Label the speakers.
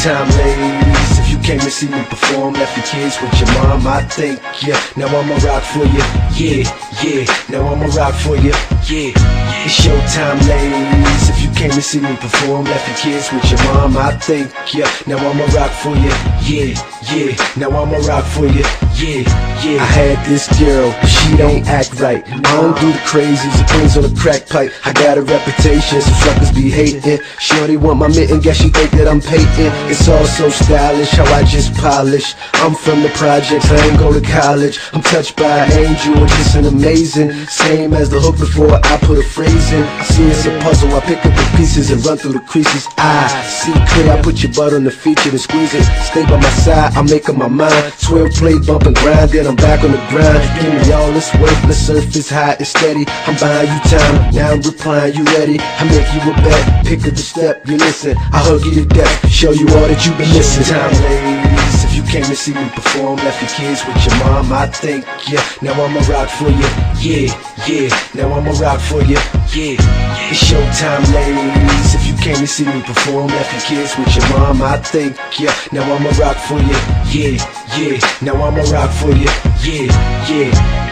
Speaker 1: showtime, ladies. If you came to see me perform, left your kids with your mom, I think, yeah. Now I'ma rock for you, yeah, yeah. Now I'ma rock for you, yeah. It's showtime, ladies. If you came to see me perform, left your kids with your mom, I think, yeah. Now I'ma rock for you, yeah, yeah. Now I'ma rock for you, yeah, yeah. I had this girl, but she don't act right. I don't do the crazies, the things on the crack pipe. I got a reputation, some suckers be hating. Shorty want my mitten, guess she think that I'm Peyton. It's all so stylish, how I just polish. I'm from the projects, I ain't go to college. I'm touched by an angel, just an amazing. Same as the hook before I put a phrase in. I see it's a puzzle, I pick up the pieces and run through the creases. I see clear, I put your butt on the feature and squeeze it. Stay by my side, I'm making my mind. 12 play, bump and grind, then I'm back on the grind. Give me all this work, the surface high and steady. I'm buying you time, now I'm replying, you ready? I make you a bet, pick up the step, you listen. I hug you to death, show you all that you've been missing. Time, ladies, if you came to see me perform, left your kids with your mom, I think, yeah. Now I'ma rock for you, yeah, yeah. Now I'ma rock for you, yeah. It's showtime, ladies. If you came to see me perform, left your kids with your mom, I think, yeah. Now I'ma rock for you, yeah, yeah. Now I'ma rock for you, yeah, yeah.